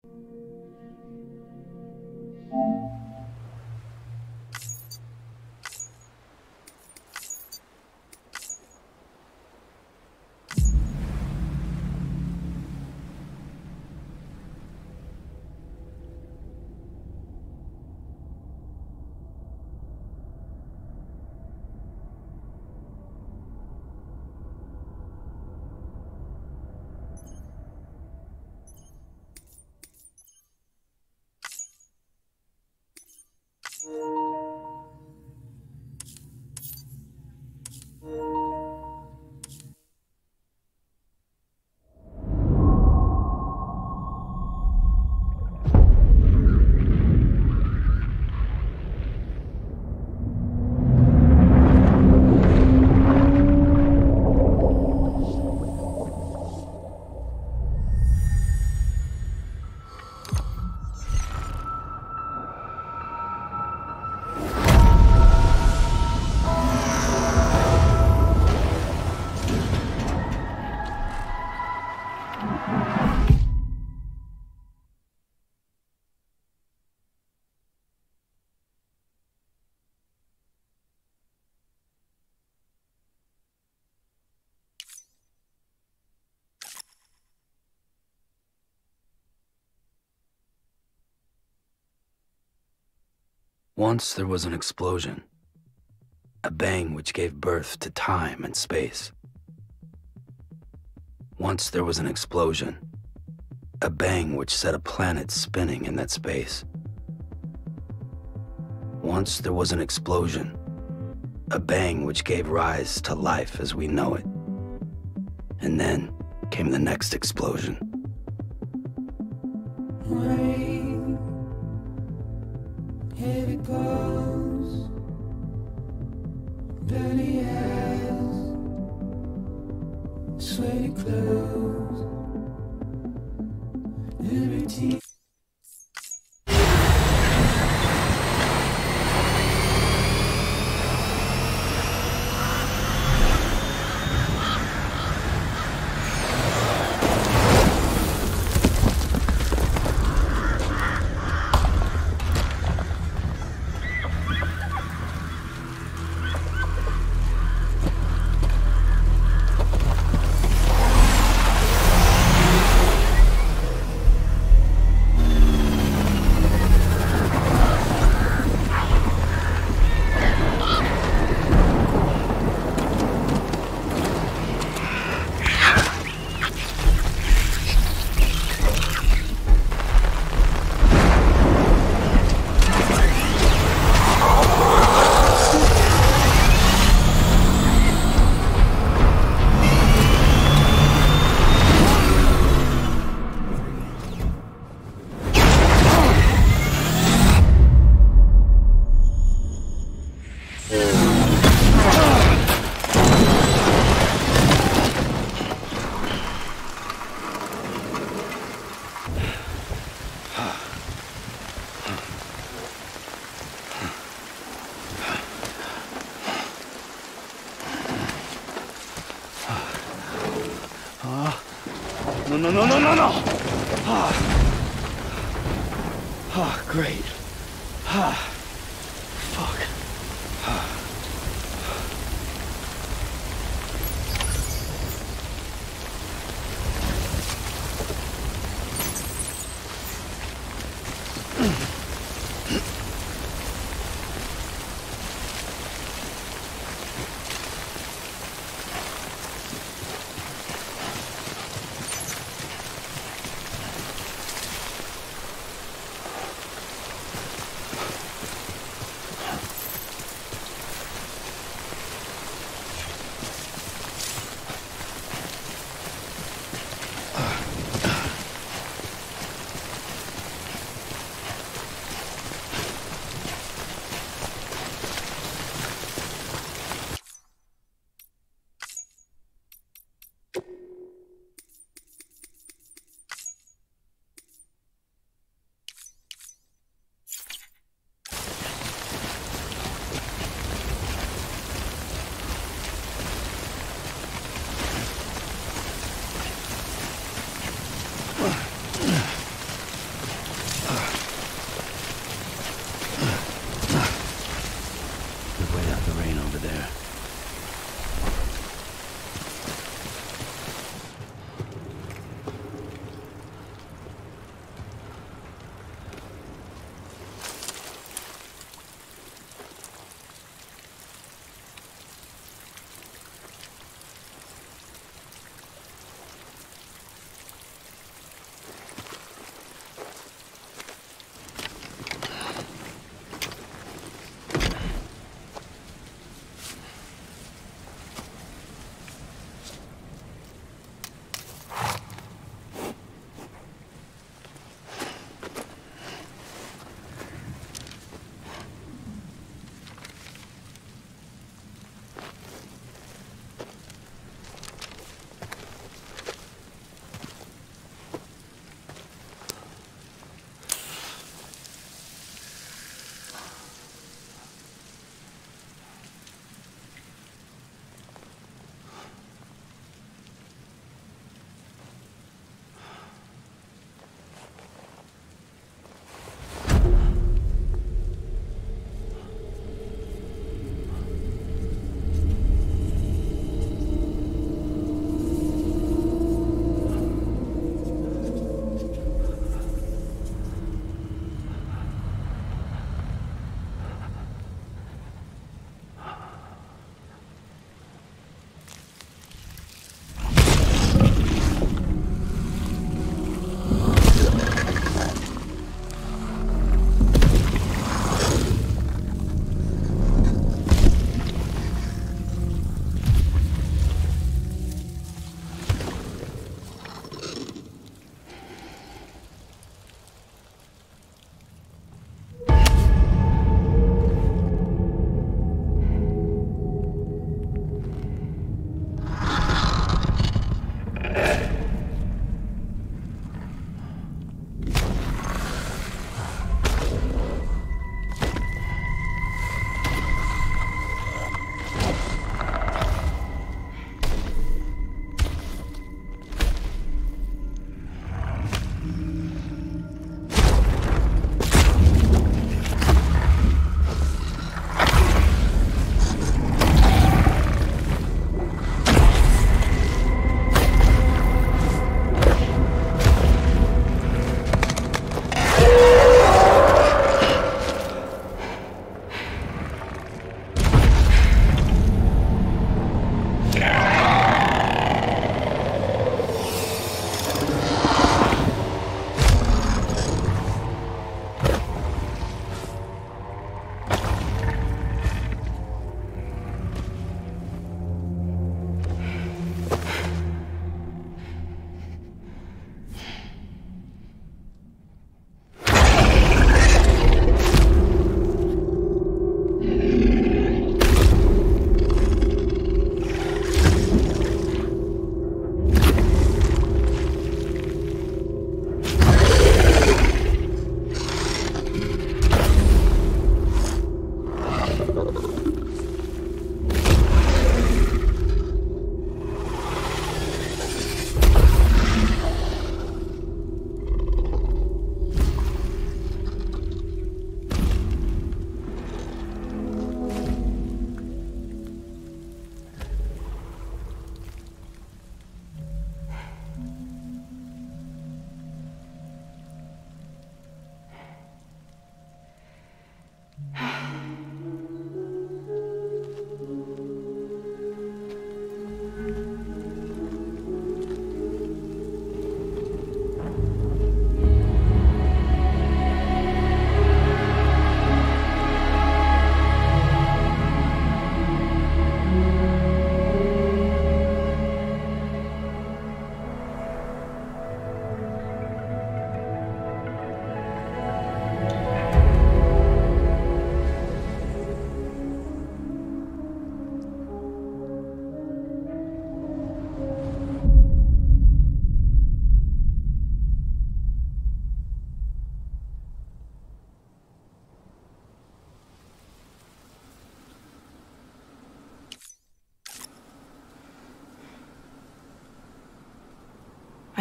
Once there was an explosion, a bang which gave birth to time and space. Once there was an explosion, a bang which set a planet spinning in that space. Once there was an explosion, a bang which gave rise to life as we know it. And then came the next explosion. Rain, heavy clothes, dirty eyes, sweaty clothes, liberty. No. Great. Fuck.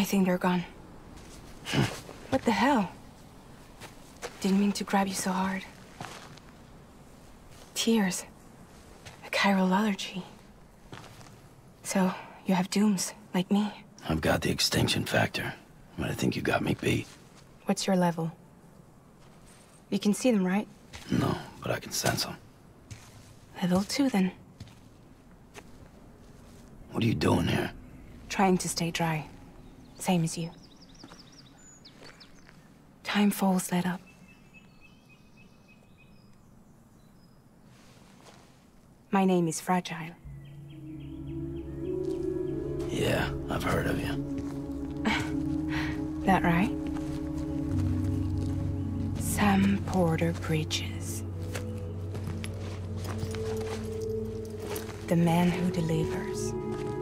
I think they're gone. What the hell? Didn't mean to grab you so hard. Tears. A chiral allergy. So, you have dooms, like me. I've got the extinction factor, but I think you got me beat. What's your level? You can see them, right? No, but I can sense them. Level 2, then. What are you doing here? Trying to stay dry. Same as you. Time falls let up. My name is Fragile. Yeah, I've heard of you. That right? Sam Porter Bridges. The man who delivers.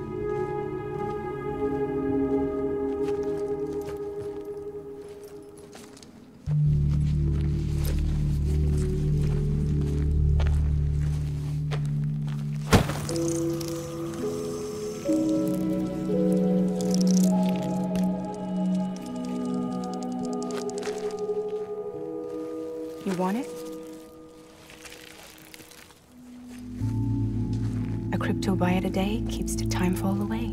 You want it? A crypto byte a day keeps the time fall away.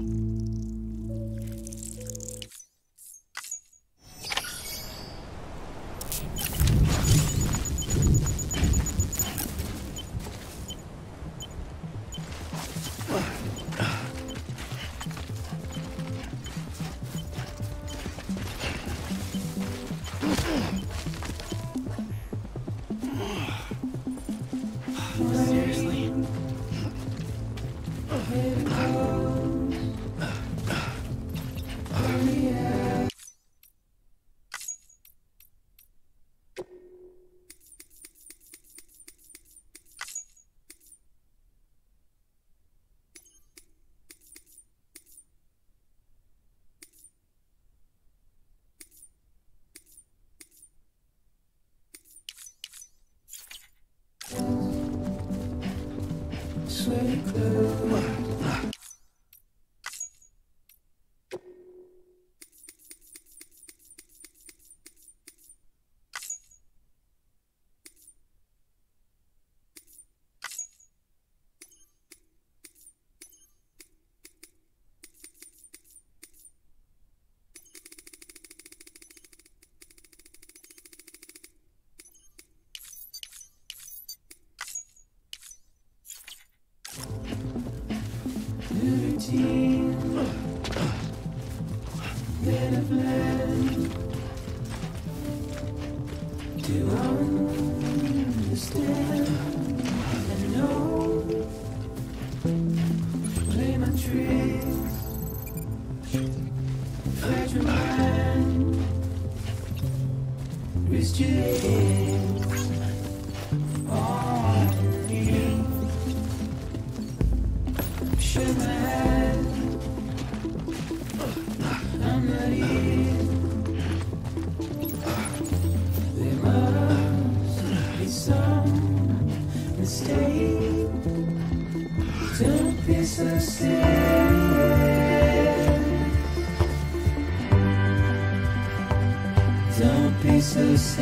Seriously? Sweaty clothes. Routine that I've learned to understand and know. Play my tricks, fight your mind, risk your hands on me. Shut my eyes, I'm not in. There must be some mistake. Don't be so serious. Don't be so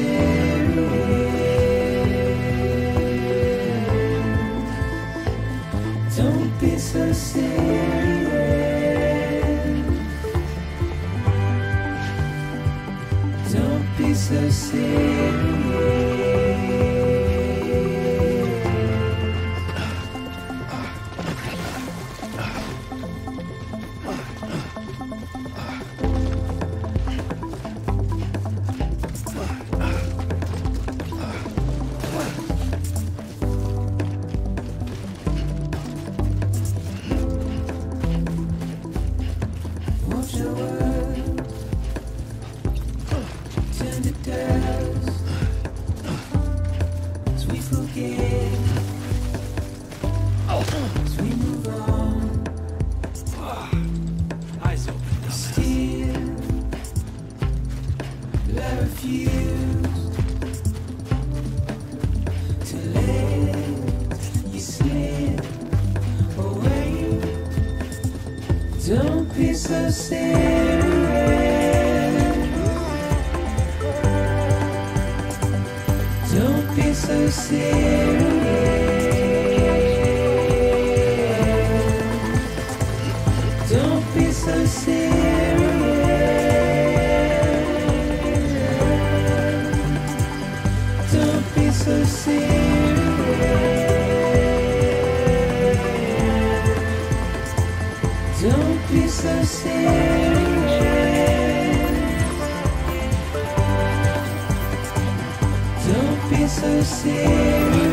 serious. Don't be so serious. Don't be so serious. Watch the world turn to dust as we forget, as we move on. Eyes open. Still, I refuse to let you slip away. Don't be so serious. so serious. Don't be so serious. Don't be so serious. Don't be so serious. Don't be so serious.